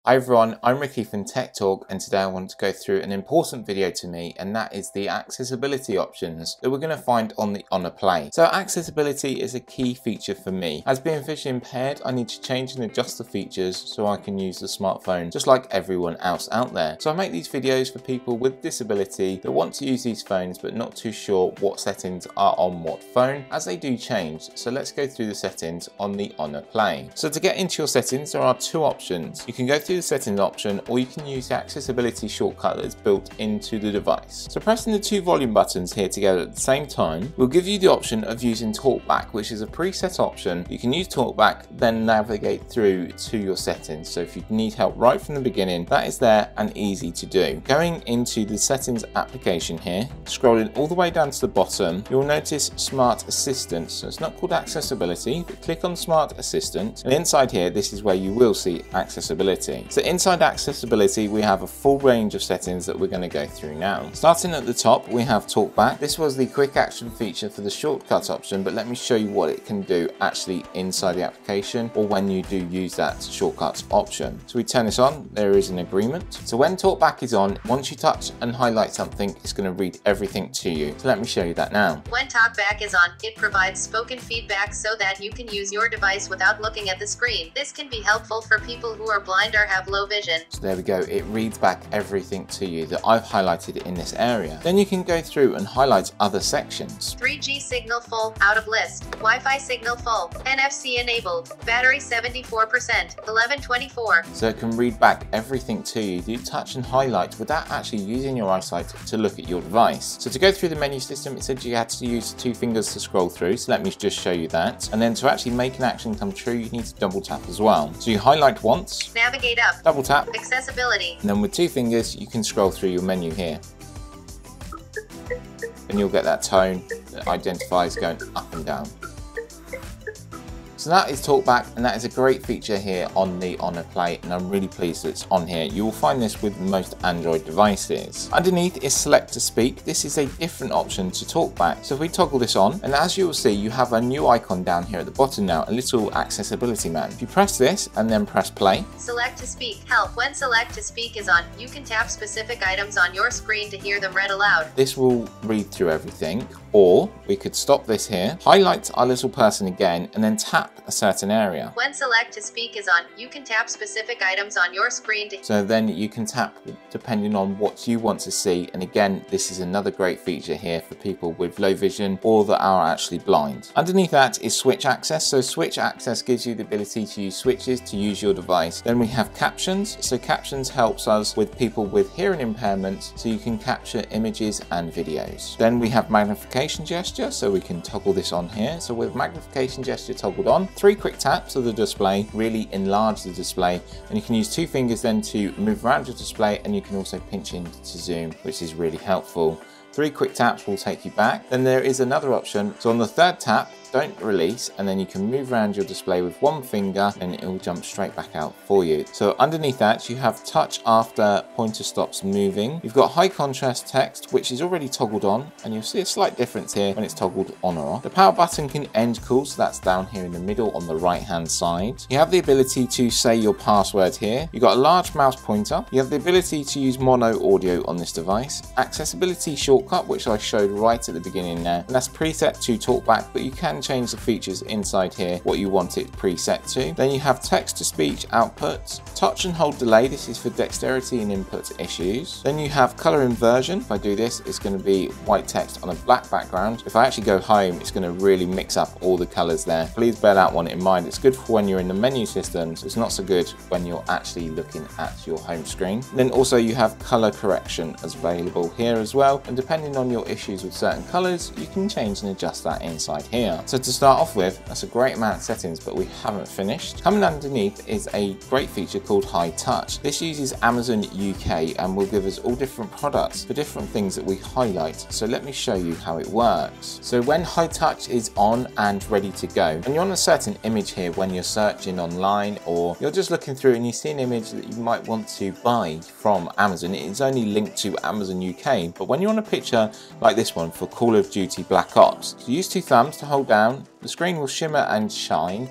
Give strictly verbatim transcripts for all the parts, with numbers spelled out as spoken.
Hi everyone, I'm Ricky from TechTalk, and today I want to go through an important video to me, and that is the accessibility options that we're going to find on the Honor Play. So accessibility is a key feature for me. As being visually impaired, I need to change and adjust the features so I can use the smartphone just like everyone else out there. So I make these videos for people with disability that want to use these phones but not too sure what settings are on what phone, as they do change. So let's go through the settings on the Honor Play. So to get into your settings, there are two options. You can go through the settings option, or you can use the accessibility shortcut that's built into the device. So pressing the two volume buttons here together at the same time will give you the option of using Talkback, which is a preset option. You can use Talkback, then navigate through to your settings. So if you need help right from the beginning, that is there and easy to do. Going into the settings application here, scrolling all the way down to the bottom, you'll notice Smart Assistant. So it's not called accessibility, but click on Smart Assistant, and inside here, this is where you will see accessibility. So inside accessibility, we have a full range of settings that we're going to go through now. Starting at the top, we have Talkback. This was the quick action feature for the shortcut option, but let me show you what it can do actually inside the application, or when you do use that shortcut option. So we turn this on, there is an agreement. So when Talkback is on, once you touch and highlight something, it's going to read everything to you. So let me show you that now. When Talkback is on, it provides spoken feedback so that you can use your device without looking at the screen. This can be helpful for people who are blind or have low vision. So there we go, it reads back everything to you that I've highlighted in this area. Then you can go through and highlight other sections. three G signal full, out of list. Wi-Fi signal full, N F C enabled, battery seventy-four percent, eleven twenty-four. So it can read back everything to you. You touch and highlight without actually using your eyesight to look at your device. So to go through the menu system, it said you had to use two fingers to scroll through, so let me just show you that. And then to actually make an action come true, you need to double tap as well. So you highlight once, navigate up, double tap, accessibility, and then with two fingers you can scroll through your menu here, and you'll get that tone that identifies going up and down. So that is Talkback, and that is a great feature here on the Honor Play, and I'm really pleased that it's on here. You will find this with most Android devices. Underneath is Select to Speak. This is a different option to Talkback. So if we toggle this on, and as you will see, you have a new icon down here at the bottom now, a little accessibility man. If you press this and then press play. Select to Speak. Help. When Select to Speak is on, you can tap specific items on your screen to hear them read aloud. This will read through everything, or we could stop this here, highlight our little person again, and then tap a certain area. When Select to Speak is on, you can tap specific items on your screen to... So then you can tap depending on what you want to see, and again, this is another great feature here for people with low vision or that are actually blind. Underneath that is Switch Access. So Switch Access gives you the ability to use switches to use your device. Then we have Captions. So Captions helps us with people with hearing impairments, so you can capture images and videos. Then we have Magnification Gesture, so we can toggle this on here. So with Magnification Gesture toggled on, three quick taps of the display really enlarge the display, and you can use two fingers then to move around your display, and you can also pinch in to zoom, which is really helpful. Three quick taps will take you back. Then there is another option. So on the third tap, don't release, and then you can move around your display with one finger and it will jump straight back out for you. So underneath that, you have touch after pointer stops moving. You've got high contrast text, which is already toggled on, and you'll see a slight difference here when it's toggled on or off. The power button can end call, so that's down here in the middle on the right hand side. You have the ability to say your password here. You've got a large mouse pointer. You have the ability to use mono audio on this device. Accessibility shortcut, which I showed right at the beginning there, and that's preset to Talkback, but you can change the features inside here what you want it preset to. Then you have text to speech output, touch and hold delay. This is for dexterity and input issues. Then you have color inversion. If I do this, it's going to be white text on a black background. If I actually go home, it's going to really mix up all the colors there. Please bear that one in mind. It's good for when you're in the menu systems. It's not so good when you're actually looking at your home screen. And then also you have color correction as available here as well, and depending on your issues with certain colors, you can change and adjust that inside here. So to start off with, that's a great amount of settings, but we haven't finished. Coming underneath is a great feature called High Touch. This uses Amazon U K and will give us all different products for different things that we highlight. So let me show you how it works. So when High Touch is on and ready to go, and you're on a certain image here when you're searching online, or you're just looking through and you see an image that you might want to buy from Amazon, it is only linked to Amazon U K. But when you're on a picture like this one for Call of Duty Black Ops, so use two thumbs to hold down, the screen will shimmer and shine,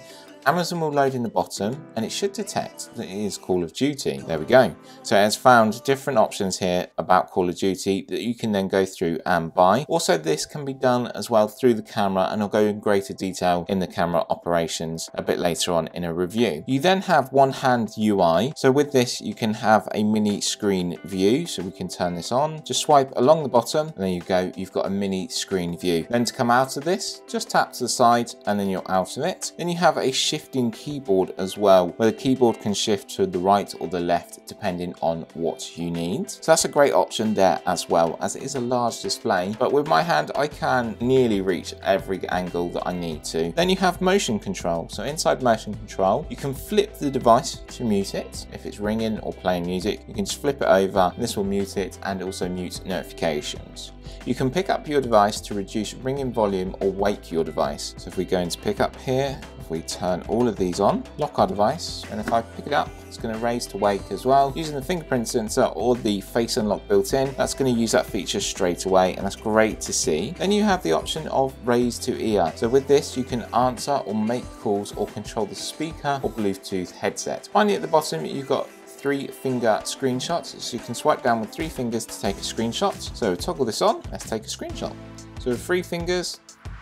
Amazon will load in the bottom and it should detect that it is Call of Duty. There we go. So it has found different options here about Call of Duty that you can then go through and buy. Also, this can be done as well through the camera, and I'll go in greater detail in the camera operations a bit later on in a review. You then have one hand U I. So with this, you can have a mini screen view. So we can turn this on, just swipe along the bottom, and there you go. You've got a mini screen view. Then to come out of this, just tap to the side and then you're out of it. Then you have a shifting keyboard as well, where the keyboard can shift to the right or the left depending on what you need. So that's a great option there as well, as it is a large display, but with my hand I can nearly reach every angle that I need to. Then you have motion control. So inside motion control, you can flip the device to mute it. If it's ringing or playing music, you can just flip it over. This will mute it and also mute notifications. You can pick up your device to reduce ringing volume or wake your device. So if we go into pick up here, if we turn all of these on, lock our device, and if I pick it up, it's going to raise to wake as well. Using the fingerprint sensor or the face unlock built in, that's going to use that feature straight away, and that's great to see. Then you have the option of raise to ear. So with this, you can answer or make calls or control the speaker or Bluetooth headset. Finally, at the bottom, you've got three finger screenshots, so you can swipe down with three fingers to take a screenshot. So toggle this on, let's take a screenshot. So with three fingers,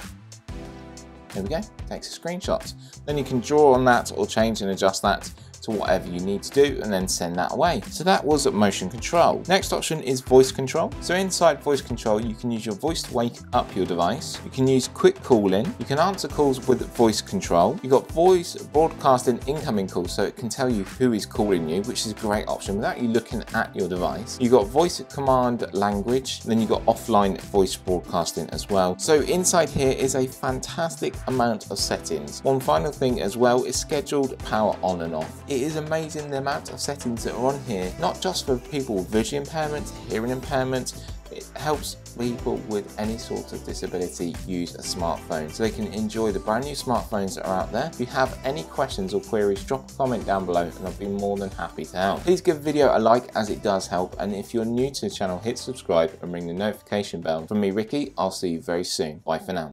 there we go, takes a screenshot. Then you can draw on that or change and adjust that to whatever you need to do and then send that away. So that was motion control. Next option is voice control. So inside voice control, you can use your voice to wake up your device. You can use quick calling. You can answer calls with voice control. You've got voice broadcasting incoming calls, so it can tell you who is calling you, which is a great option without you looking at your device. You've got voice command language, then you've got offline voice broadcasting as well. So inside here is a fantastic amount of settings. One final thing as well is scheduled power on and off. It is amazing the amount of settings that are on here, not just for people with vision impairment, hearing impairment. It helps people with any sort of disability use a smartphone so they can enjoy the brand new smartphones that are out there. If you have any questions or queries, drop a comment down below and I'll be more than happy to help. Please give the video a like, as it does help, and if you're new to the channel, hit subscribe and ring the notification bell. From me, Ricky, I'll see you very soon. Bye for now.